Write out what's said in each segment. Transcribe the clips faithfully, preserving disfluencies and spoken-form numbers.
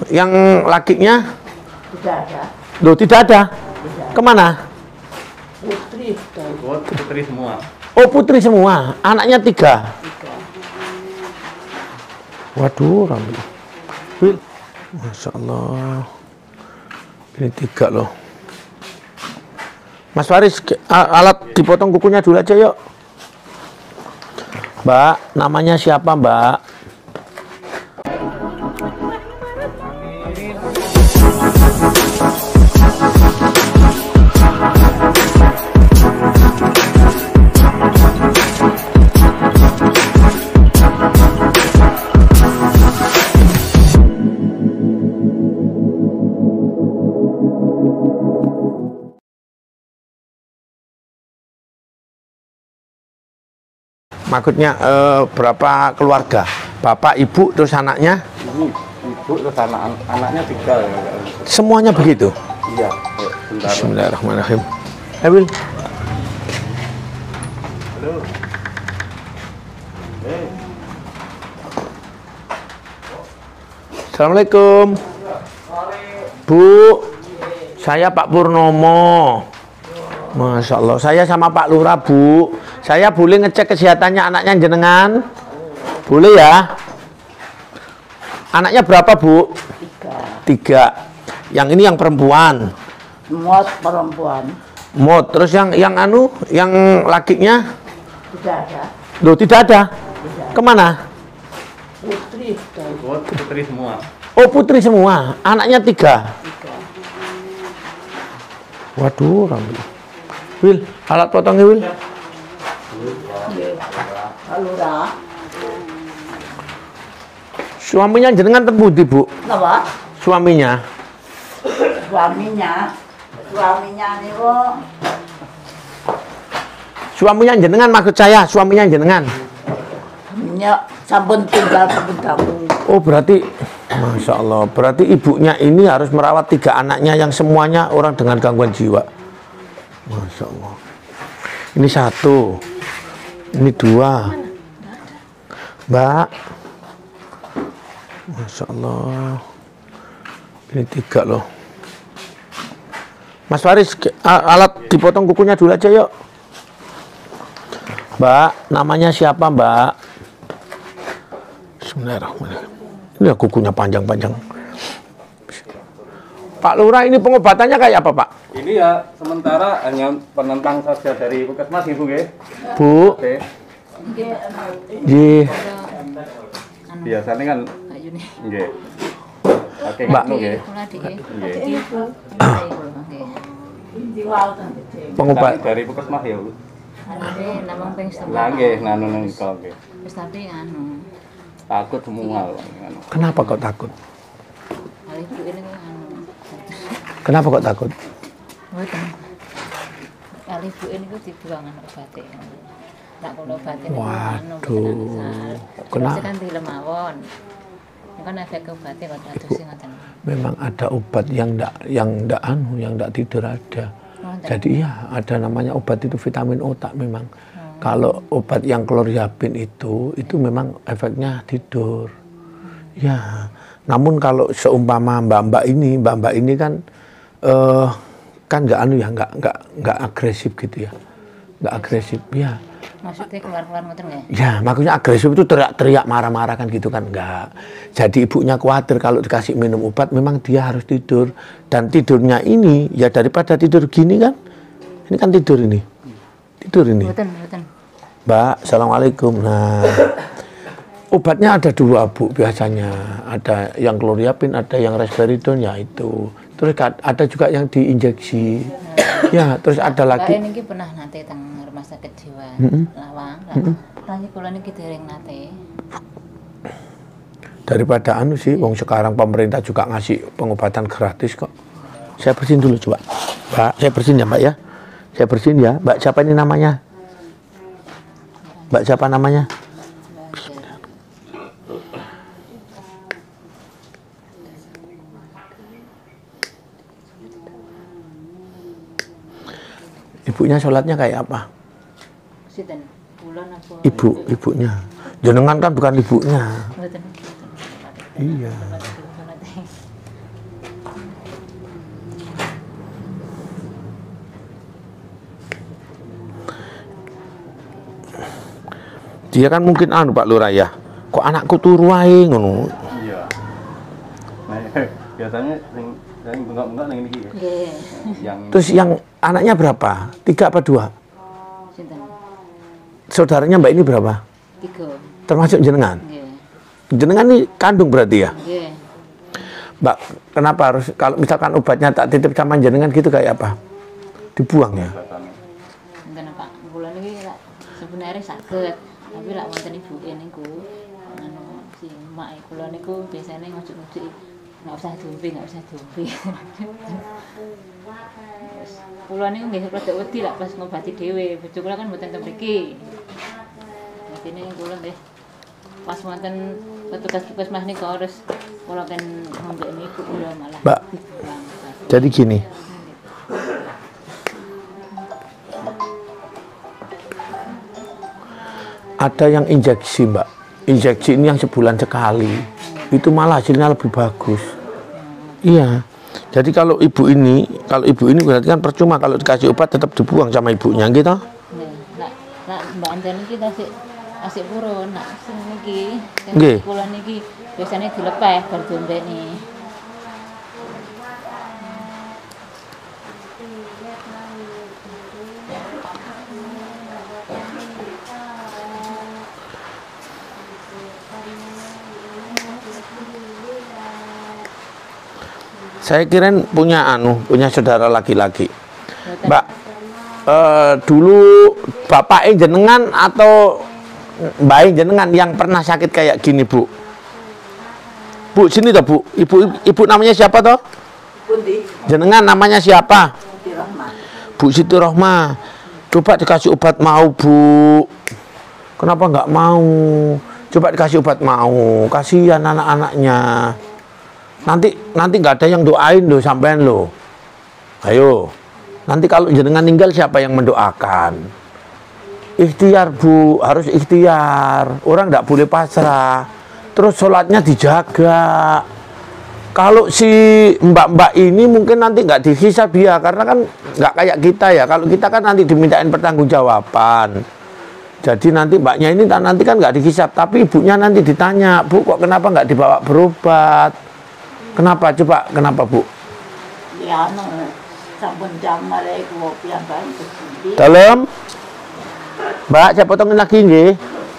yang lakinya? Tidak ada. Loh, tidak ada? Tidak. Kemana? Putri. Oh, putri semua. Oh, putri semua. Anaknya tiga. Tiga. Waduh, rambut. Masya Allah. Ini tiga loh. Mas Faris, alat dipotong kukunya dulu aja yuk. Mbak, namanya siapa Mbak? Maksudnya eh, berapa keluarga? Bapak, ibu, terus anaknya? Ibu, ibu terus anak anaknya tiga. Semuanya begitu? Iya. Bismillahirrahmanirrahim. Emil. Halo. Hey. Assalamualaikum. Bu, saya Pak Purnomo. Masya Allah, saya sama Pak Lurah, Bu. Saya boleh ngecek kesehatannya anaknya jenengan? Boleh ya? Anaknya berapa, Bu? Tiga. Tiga. Yang ini yang perempuan. Mot perempuan. Mot. Terus yang yang anu, yang lakinya? Tidak ada. Loh, tidak ada? Tidak. Kemana? Putri. Oh, putri semua. Oh, putri semua. Anaknya tiga. Tiga. Waduh, rambut. Wil, alat potongnya, Wil. Lurah. Suaminya jenengan terbudi, Bu? Apa? Suaminya? Suaminya. Suaminya nih, kok. Suaminya jenengan maksud saya, suaminya jenengan. Suaminya sampun tinggal sampun kamu. Oh, berarti Masya Allah, berarti ibunya ini harus merawat tiga anaknya yang semuanya orang dengan gangguan jiwa. Masya Allah. Ini satu, ini dua, Mbak. Masya Allah. Ini tiga loh. Mas Faris, alat dipotong kukunya dulu aja yuk. Mbak, namanya siapa Mbak? Bismillahirrahmanirrahim. Ini kukunya panjang-panjang. Pak Lurah, ini pengobatannya kayak apa, Pak? Ini ya sementara hanya penentang saja dari puskesmas, Ibu, ya. Bu. Oke. Ji. Biasanya kan nggih. Oke, Mbak. nggih. Pengobat Pengobat dari puskesmas ya, Bu. Namung ping Lah nggih, nanu nang kok nggih. Wis tapi anu. Takut semua anu. Kenapa kok takut? Kali ibu ini kok anu. Kenapa kok takut? Mboten. Kali ibu ini kok dibuang anak obate. Tak kono obate. Waduh. Kenapa? Kan dilem mawon. Ini kan efek obate kok traduksi ngoten. Memang ada obat yang ndak yang ndak anu, yang ndak tidur ada. Oh, Jadi iya, ada namanya obat itu vitamin otak memang. Hmm. Kalau obat yang kloriyapin itu, itu memang efeknya tidur. Hmm. Ya, namun kalau seumpama mbak-mbak ini, mbak-mbak ini kan, uh, kan nggak anu ya, nggak nggak nggak agresif gitu ya, nggak agresif ya. Maksudnya keluar-keluar ngoten nggih? Ya, maksudnya agresif itu teriak-teriak, marah-marah kan gitu kan, enggak. Jadi ibunya khawatir kalau dikasih minum obat, memang dia harus tidur. Dan tidurnya ini, ya daripada tidur gini kan, ini kan tidur ini. Tidur ini. Betul, betul. Mbak, Assalamualaikum. Nah, obatnya ada dua, Bu, biasanya. Ada yang kloriyapin, ada yang risperidon, ya itu. Terus ada juga yang diinjeksi. Ya, terus ada lagi. Mbak ini pernah nanti teng rumah sakit jiwa mm -hmm. Lawang. Mm -hmm. Tanya kula niki dereng nate. Daripada anu sih, wong sekarang pemerintah juga ngasih pengobatan gratis kok. Saya bersihin dulu coba. Mbak, saya bersihin ya, Mbak ya. Saya bersihin ya. Mbak siapa ini namanya? Mbak siapa namanya? Ibunya sholatnya kayak apa? Ibu, ibunya. Jenengan kan bukan ibunya. Iya. Dia kan mungkin anu Pak Lurah ya. Kok anakku turu wae ngono. Iya. Nah, biasanya sing sing bengak-bengak ning iki. Nggih. Yang Terus yang anaknya berapa? Tiga apa dua? Sinten? Saudaranya Mbak ini berapa? Tiga. Termasuk jenengan? Nggih. Jenengan ini kandung berarti ya? Nggih. Mbak, kenapa harus kalau misalkan obatnya tak titip sama jenengan gitu kayak apa? Dibuang ya? Sinten Pak? Kula niki lak sebenarnya saged, tapi lak wonten ibuke niku anu si mak kula niku biasanya ngujuk-ngujuk nggak usah diombe, nggak usah diombe. Terus kula niku nggih rada wedi lak pas ngobati dhewe, bojo kula kan mboten teng mriki. Dene kula nggih pas wonten petugas puskesmas niku terus kula kan ngombeni ibu kula malah. Mbak, jadi gini. Ada yang injeksi Mbak, injeksi ini yang sebulan sekali, itu malah hasilnya lebih bagus. Iya, jadi kalau ibu ini, kalau ibu ini berarti kan percuma kalau dikasih obat tetap dibuang sama ibunya gitu. Nah, nak Mbak Anten iki tasik asik purun, nak sing niki, Nggih. sing kula niki biasanya dilepeh bar diombeni. Saya kirain punya anu, punya saudara laki-laki. Mbak, eh, dulu bapaknya jenengan atau mbak jenengan yang pernah sakit kayak gini Bu? Bu, sini toh Bu, ibu ibu namanya siapa toh? Pundi? Jenengan namanya siapa? Di Rahmat. Bu Siti Rohmah. Coba dikasih obat mau Bu. Kenapa nggak mau? Coba dikasih obat mau. Kasihan anak-anaknya. Nanti nanti nggak ada yang doain loh sampean loh. Ayo. Nanti kalau jenengan meninggal siapa yang mendoakan? Ikhtiar Bu, harus ikhtiar. Orang nggak boleh pasrah. Terus sholatnya dijaga. Kalau si mbak-mbak ini mungkin nanti nggak dihisab dia, karena kan nggak kayak kita ya. Kalau kita kan nanti dimintain pertanggungjawaban. Jadi nanti mbaknya ini nanti kan nggak dihisab, tapi ibunya nanti ditanya, Bu kok kenapa nggak dibawa berobat? Kenapa? Coba kenapa Bu? Ya anu sampun jam mereka piyambak sendiri. Dalam, Mbak, saya potongin lagi nggih.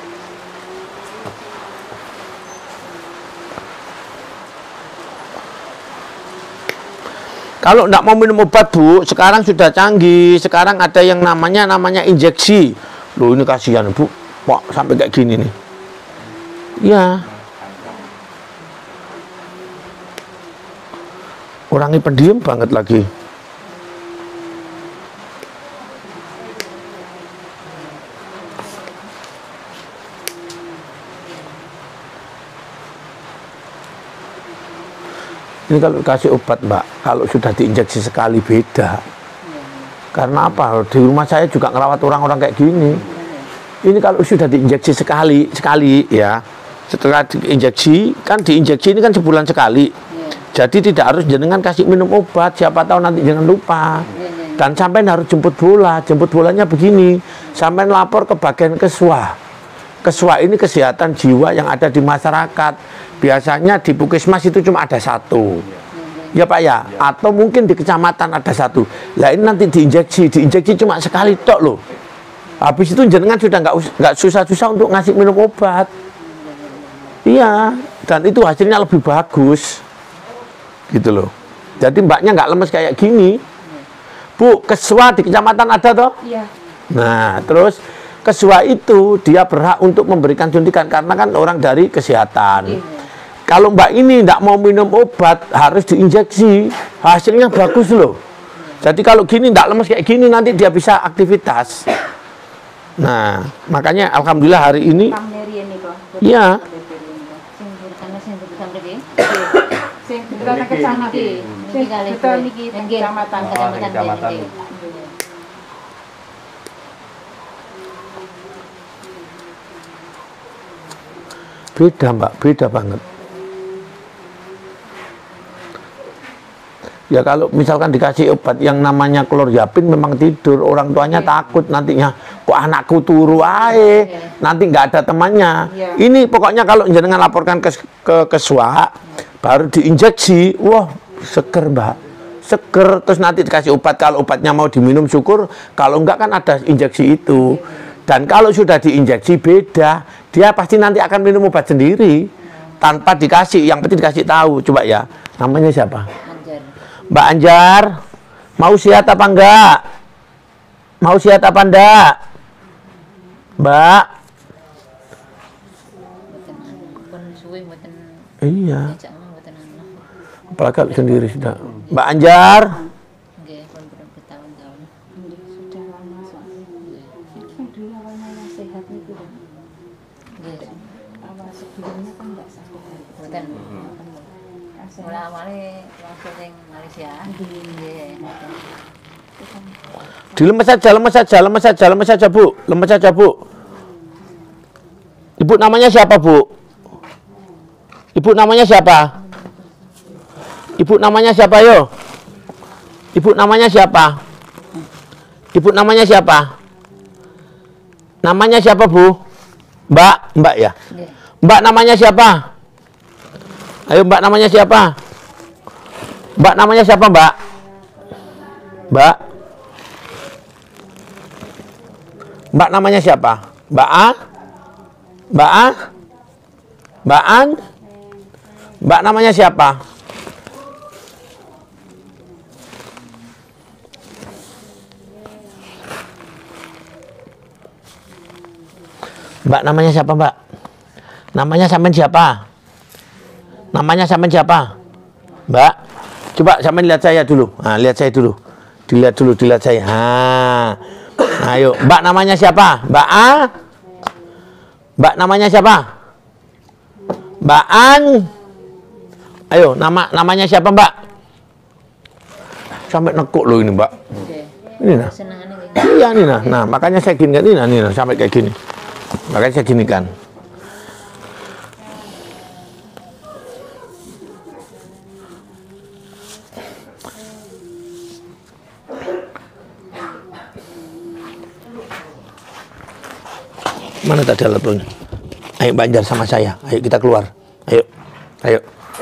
Kalau nggak mau minum obat Bu, sekarang sudah canggih. Sekarang ada yang namanya namanya injeksi. Loh ini kasihan Bu, kok sampai kayak gini nih. Iya. Orangnya pendiam banget lagi. Ini kalau kasih obat Mbak, kalau sudah diinjeksi sekali beda. Karena apa? Di rumah saya juga ngerawat orang-orang kayak gini. Ini kalau sudah diinjeksi sekali, sekali ya. Setelah diinjeksi, kan diinjeksi ini kan sebulan sekali. Jadi tidak harus jenengan kasih minum obat, siapa tahu nanti jangan lupa. Dan sampai harus jemput bola. Jemput bolanya begini, sampai lapor ke bagian Keswa. Keswa ini kesehatan jiwa yang ada di masyarakat. Biasanya di Puskesmas itu cuma ada satu. Ya Pak ya, atau mungkin di kecamatan ada satu. Lah ini nanti diinjeksi, diinjeksi cuma sekali tok loh. Habis itu jenengan sudah nggak nggak susah-susah untuk ngasih minum obat. Iya, dan itu hasilnya lebih bagus. Gitu loh. Jadi mbaknya nggak lemes kayak gini. Bu, Keswa di kecamatan ada toh? Iya. Nah, terus Keswa itu dia berhak untuk memberikan suntikan karena kan orang dari kesehatan. Iya. Kalau mbak ini tidak mau minum obat, harus diinjeksi, hasilnya bagus loh. Jadi kalau gini tidak lemes kayak gini, nanti dia bisa aktivitas. Nah, makanya alhamdulillah hari ini. Iya. Beda mbak, beda banget. Ya kalau misalkan dikasih obat yang namanya kloryapin memang tidur, orang tuanya takut nantinya kok anakku turu ae, nanti nggak ada temannya. Ini pokoknya kalau jenengan laporkan ke ke keswa, baru diinjeksi, wah seger mbak, seger. Terus nanti dikasih obat, kalau obatnya mau diminum syukur, kalau enggak kan ada injeksi itu. Dan kalau sudah diinjeksi beda, dia pasti nanti akan minum obat sendiri tanpa dikasih. Yang penting dikasih tahu. Coba ya, namanya siapa? Anjar. Mbak Anjar, mau sehat apa enggak? Mau sehat apa enggak? Mbak? Pun suwe mboten Iya. diajak ngomong mboten anu. Apalagi kalau sendiri sudah. Mbak Anjar, Nggih, pun bertahun-tahun. Sudah lama soalnya. Kan dulu awalnya sehat itu kan. Nggih. Awal sebelumnya kan nggak sakit. Mboten. Mula awale langsung ning Malaysia. Nggih. dilemes saja, lemes saja, lemes saja, lemes saja Bu, lemes saja Bu. Ibu namanya siapa Bu? Ibu namanya siapa? Ibu namanya siapa yo? Ibu namanya siapa? Ibu namanya siapa? Namanya siapa Bu? Mbak, Mbak ya? Nggih. Mbak namanya siapa? Ayo Mbak namanya siapa? Mbak namanya siapa Mbak? Mbak? Mbak namanya siapa? Mbak A? Mbak A? Mbak An? Mbak namanya siapa? Mbak namanya siapa Mbak? Namanya sampean siapa? Namanya sampean siapa? Mbak, coba sampean lihat saya dulu. Nah, lihat saya dulu. Dilihat dulu, dilihat saya. Ha. Ayo, Mbak namanya siapa? Mbak A? Mbak namanya siapa? Mbak An? Ayo, nama namanya siapa Mbak? Sampai nekuk loh ini Mbak. Nggih. Ini nah. Senengane nggih. Iya nih nah. Nah, makanya saya gini kan ini nah, ini nah, sampai kayak gini. Makanya saya gini kan. Mana tadi alat punya? Ayo Banjar sama saya. Ayo kita keluar. Ayo. Ayo.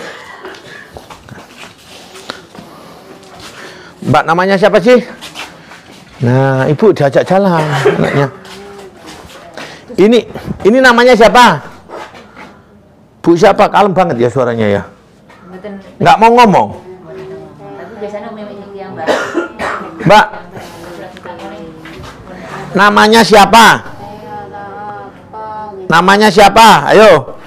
Mbak namanya siapa sih? Nah, Ibu diajak jalan anaknya. Ini ini namanya siapa? Bu siapa? Kalem banget ya suaranya ya. Mboten. Nggak mau ngomong. Tapi biasanya memang iki yang Mbak. Mbak, namanya siapa? Namanya siapa? Ayo.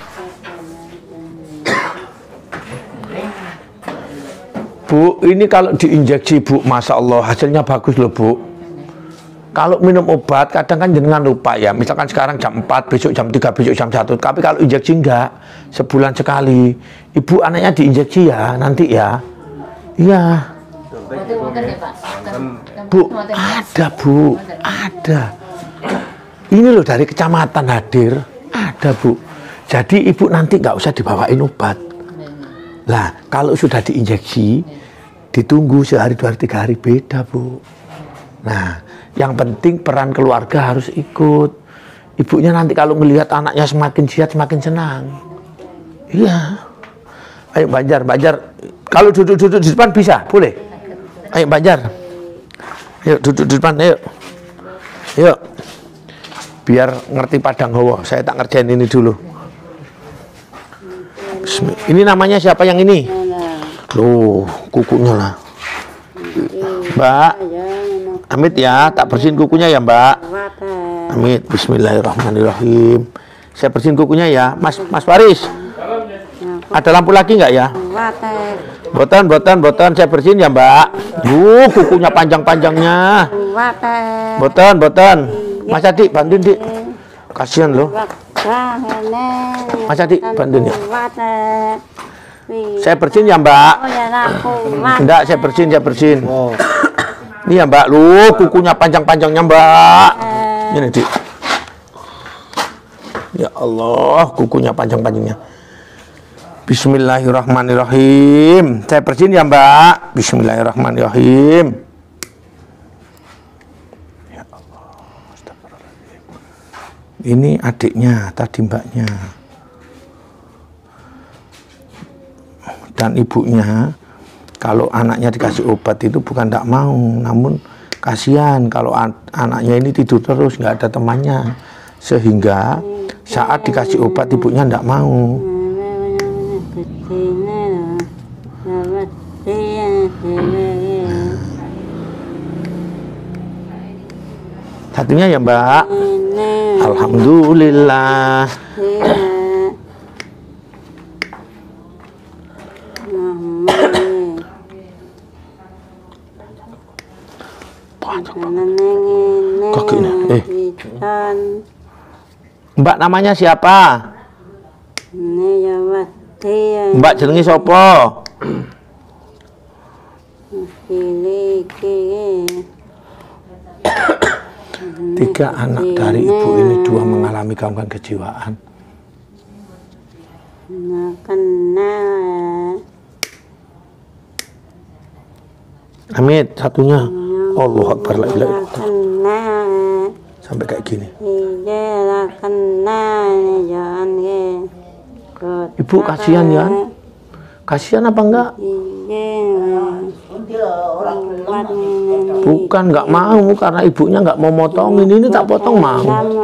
Bu, ini kalau diinjeksi Bu, Masya Allah hasilnya bagus loh Bu. Kalau minum obat kadang kan jenengan lupa ya. Misalkan sekarang jam empat, besok jam tiga, besok jam satu. Tapi kalau injeksi enggak, sebulan sekali. Ibu anaknya diinjeksi ya, nanti ya. Iya. Mboten mboten ya Pak. Bu, ada Bu, ada. Ini loh dari kecamatan hadir, ada Bu. Jadi ibu nanti nggak usah dibawain obat. Lah, kalau sudah diinjeksi, ditunggu sehari, dua hari, tiga hari beda Bu. Nah, yang penting peran keluarga harus ikut. Ibunya nanti kalau melihat anaknya semakin sehat, semakin senang. Iya. Ayo Banjar, Banjar. Kalau duduk-duduk di depan bisa, boleh. Ayo Banjar. Ayo duduk di depan, ayo. Ayo. Biar ngerti Padang Hawa. Saya tak ngerjain ini dulu. Bismillah. Ini namanya siapa yang ini? Loh, kukunya lah. Mbak. Amit ya, tak bersihin kukunya ya Mbak. Amit. Bismillahirrahmanirrahim. Saya bersihin kukunya ya. Mas Mas Faris. Ada lampu lagi nggak ya? Botan, botan, botan. Saya bersihin ya Mbak. Yuh, kukunya panjang-panjangnya. Botan, botan. Mas Adi, bantuin Dik. Kasihan loh. Mas Adi, bantuin ya. Saya bersihin ya Mbak. Enggak, saya bersihin, saya bersihin. Ini ya Mbak, lu kukunya panjang-panjangnya Mbak. Ini Dik. Ya Allah, kukunya panjang-panjangnya. Bismillahirrahmanirrahim. Saya bersihin ya Mbak. Bismillahirrahmanirrahim. Ya Allah, astagfirullah. Ini adiknya, tadi mbaknya. Dan ibunya, kalau anaknya dikasih obat itu bukan tidak mau, namun kasihan kalau an anaknya ini tidur terus, nggak ada temannya. Sehingga saat dikasih obat ibunya tidak mau. Satunya ya mbak. Alhamdulillah. Kakinya, eh. Mbak namanya siapa? Mbak jenenge sapa? Tiga anak dari ibu ini dua mengalami gangguan kejiwaan. Amit satunya. Allah Akbar la ilaha illallah. Sampai kayak gini. Ibu kasihan ya? Kasihan apa enggak? Bukan nggak mau, karena ibunya nggak mau motongin. Ini tak potong mau.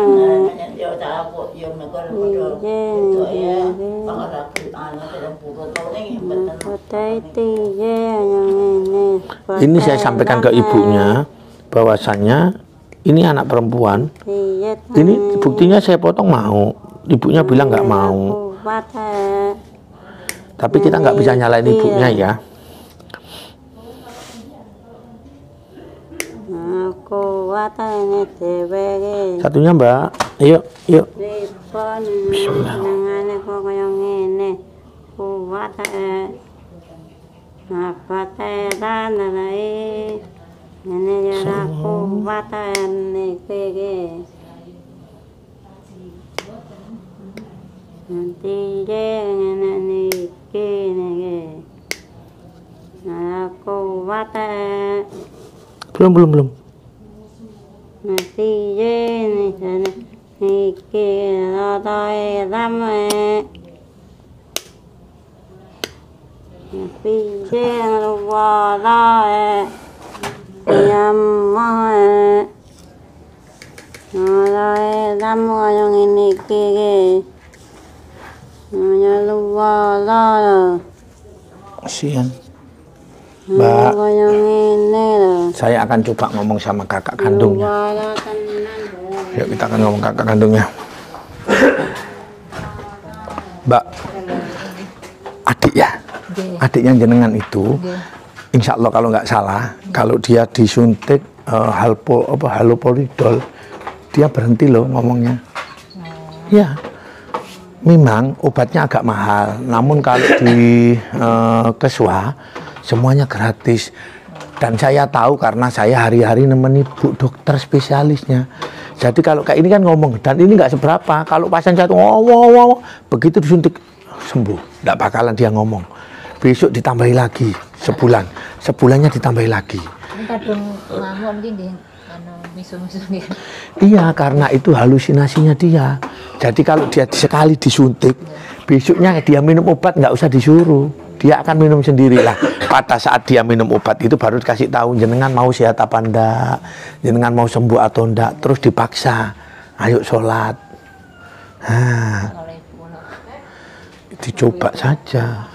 Ini saya sampaikan ke ibunya bahwasannya ini anak perempuan. Ini buktinya saya potong mau. Ibunya bilang nggak mau. Tapi kita nggak bisa nyalain ibunya ya. Satunya mbak, yuk, yuk. Bismillah. Belum, belum, belum. Kasihan. Mbak, saya akan coba ngomong sama kakak kandungnya. Yuk kita akan ngomong kakak kandungnya. Mbak, adik ya, adiknya jenengan itu, insya Allah kalau nggak salah, kalau dia disuntik uh, halpo apa haloperidol, dia berhenti loh ngomongnya. Ya, memang obatnya agak mahal, namun kalau di uh, Keswa semuanya gratis. Dan saya tahu karena saya hari-hari nemeni bu dokter spesialisnya. Jadi kalau kayak ini kan ngomong, dan ini nggak seberapa. Kalau pasien satu, wow, wow, wow, begitu disuntik sembuh, nggak bakalan dia ngomong. Besok ditambahi lagi sebulan, sebulannya ditambahi lagi. Kadang ngamuk mungkin misu-misu dia. Iya, karena itu halusinasinya dia. Jadi kalau dia sekali disuntik, besoknya dia minum obat nggak usah disuruh. Dia akan minum sendirilah. Pada saat dia minum obat itu baru dikasih tahu jenengan mau sehat apa enggak, jenengan mau sembuh atau enggak, terus dipaksa, ayo sholat. Nah, dicoba saja.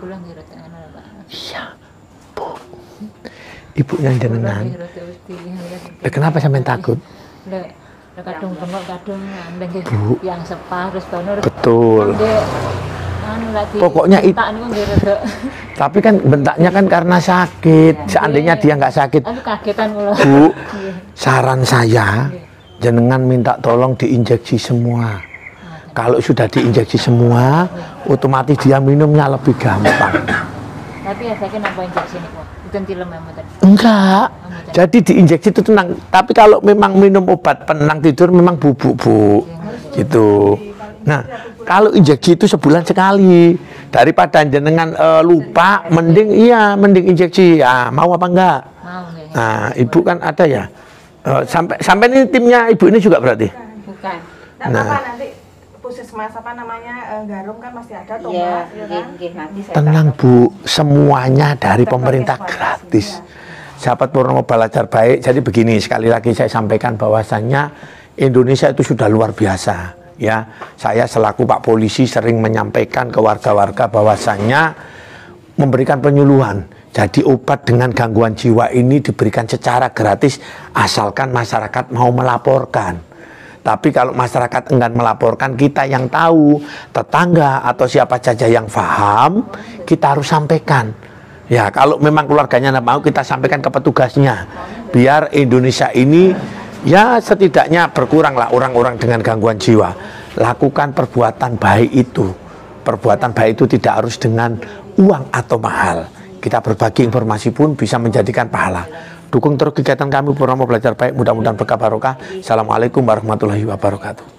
Iya, bu, ibunya jenengan. Eh, kenapa sampai takut? Kadung bengok, kadung Bu, yang sepah terus bangun. Betul. Pokoknya itu. Tapi kan bentaknya kan karena sakit. Seandainya dia nggak sakit, Bu, saran saya, jenengan minta tolong diinjeksi semua. Kalau sudah diinjeksi semua, otomatis dia minumnya lebih gampang. Tapi ya saya kenapa injeksi ini kok? Itu tilem ya tadi? Enggak. Jadi diinjeksi itu tenang. Tapi kalau memang minum obat penenang tidur memang bubuk, Bu. Gitu. Nah, kalau injeksi itu sebulan sekali. Daripada jenengan uh, lupa, mending iya, mending injeksi. Ya, mau apa enggak? Mau. Ya. Nah, ibu kan ada ya. Uh, sampai sampai ini timnya ibu ini juga berarti? Bukan. Nah, Nah. apa nanti puskesmas apa namanya eh, Garum kan masih ada tuh Iya, Mbak, ya kan? nggih, nanti saya Tenang tak- Bu, semuanya dari Tetap pemerintah pakai gratis. iya. Sahabat Purnomo Belajar Baik, jadi begini, sekali lagi saya sampaikan bahwasannya Indonesia itu sudah luar biasa. Ya, saya selaku Pak Polisi sering menyampaikan ke warga-warga bahwasannya memberikan penyuluhan. Jadi obat dengan gangguan jiwa ini diberikan secara gratis asalkan masyarakat mau melaporkan. Tapi kalau masyarakat enggan melaporkan, kita yang tahu, tetangga atau siapa saja yang paham, kita harus sampaikan. Ya, kalau memang keluarganya tidak mau, kita sampaikan ke petugasnya. Biar Indonesia ini, ya setidaknya berkuranglah orang-orang dengan gangguan jiwa. Lakukan perbuatan baik itu. Perbuatan baik itu tidak harus dengan uang atau mahal. Kita berbagi informasi pun bisa menjadikan pahala. Dukung terus kegiatan kami Purnomo Belajar Baik, mudah-mudahan berkah barokah. Assalamualaikum warahmatullahi wabarakatuh.